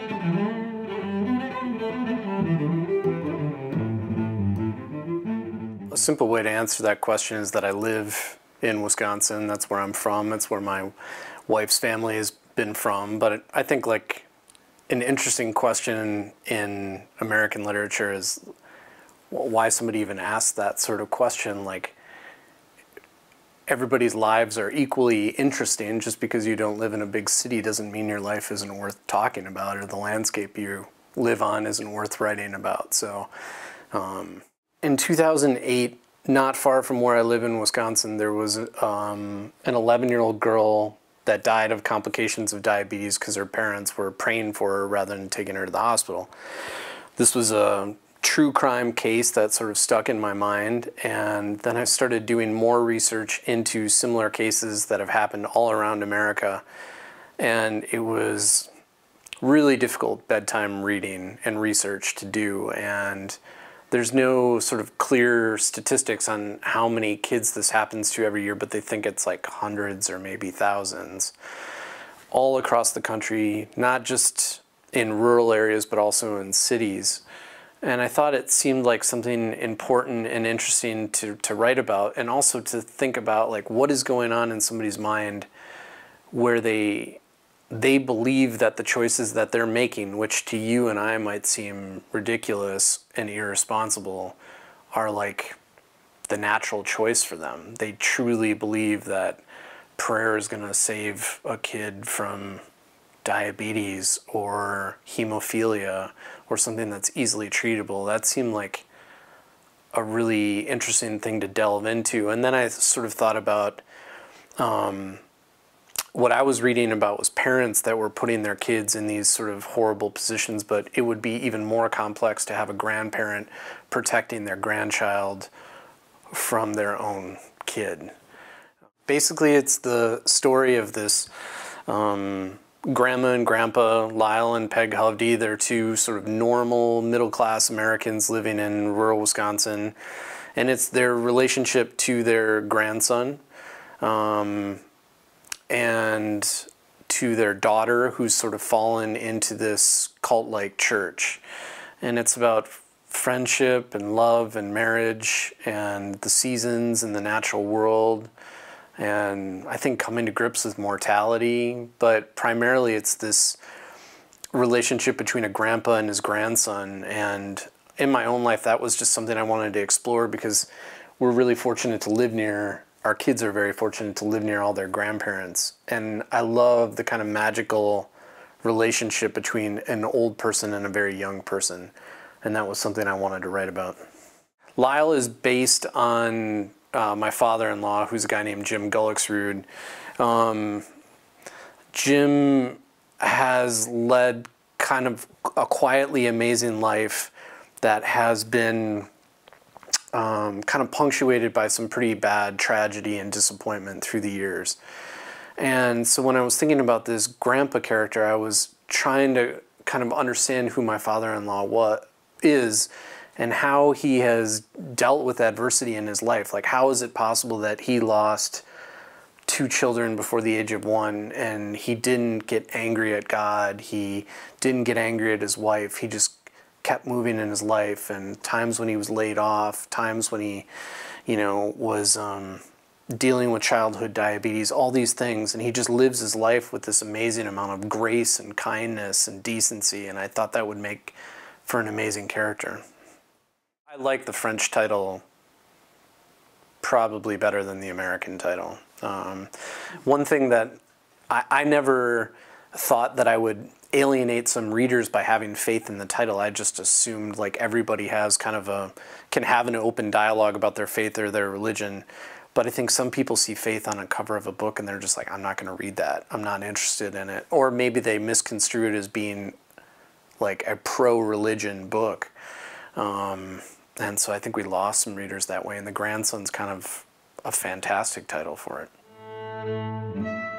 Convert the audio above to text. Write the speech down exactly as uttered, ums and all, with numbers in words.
A simple way to answer that question is that I live in Wisconsin. That's where I'm from. That's where my wife's family has been from. But I think like an interesting question in American literature is why somebody even asked that sort of question. Like, everybody's lives are equally interesting. Just because you don't live in a big city doesn't mean your life isn't worth talking about, or the landscape you live on isn't worth writing about. So um, in two thousand eight, not far from where I live in Wisconsin, there was um, an eleven-year-old girl that died of complications of diabetes because her parents were praying for her rather than taking her to the hospital. This was a true crime case that sort of stuck in my mind, and then I started doing more research into similar cases that have happened all around America, and it was really difficult bedtime reading and research to do, and there's no sort of clear statistics on how many kids this happens to every year, but they think it's like hundreds or maybe thousands all across the country, not just in rural areas, but also in cities. And I thought it seemed like something important and interesting to, to write about, and also to think about like what is going on in somebody's mind where they they believe that the choices that they're making, which to you and I might seem ridiculous and irresponsible, are like the natural choice for them. They truly believe that prayer is going to save a kid from diabetes or hemophilia or something that's easily treatable. That seemed like a really interesting thing to delve into. And then I sort of thought about um, what I was reading about was parents that were putting their kids in these sort of horrible positions, but it would be even more complex to have a grandparent protecting their grandchild from their own kid. Basically, it's the story of this um, grandma and grandpa, Lyle and Peg Hovde. They're two sort of normal middle-class Americans living in rural Wisconsin, and it's their relationship to their grandson um, and to their daughter, who's sort of fallen into this cult-like church. And it's about friendship and love and marriage and the seasons and the natural world, and I think coming to grips with mortality, but primarily it's this relationship between a grandpa and his grandson. And in my own life, that was just something I wanted to explore, because we're really fortunate to live near, our kids are very fortunate to live near all their grandparents. And I love the kind of magical relationship between an old person and a very young person. And that was something I wanted to write about. Lyle is based on Uh, my father-in-law, who's a guy named Jim Gullicksrud. Um, Jim has led kind of a quietly amazing life that has been um, kind of punctuated by some pretty bad tragedy and disappointment through the years. And so when I was thinking about this grandpa character, I was trying to kind of understand who my father-in-law was, is, and how he has dealt with adversity in his life. Like, how is it possible that he lost two children before the age of one, and he didn't get angry at God, he didn't get angry at his wife, he just kept moving in his life, and times when he was laid off, times when he, you know, was um, dealing with childhood diabetes, all these things, and he just lives his life with this amazing amount of grace and kindness and decency, and I thought that would make for an amazing character. I like the French title probably better than the American title. Um, one thing that I, I never thought that I would alienate some readers by having faith in the title. I just assumed like everybody has kind of a, can have an open dialogue about their faith or their religion. But I think some people see faith on a cover of a book and they're just like, I'm not going to read that. I'm not interested in it. Or maybe they misconstrue it as being like a pro-religion book. Um, And so I think we lost some readers that way, and The Grandson's kind of a fantastic title for it.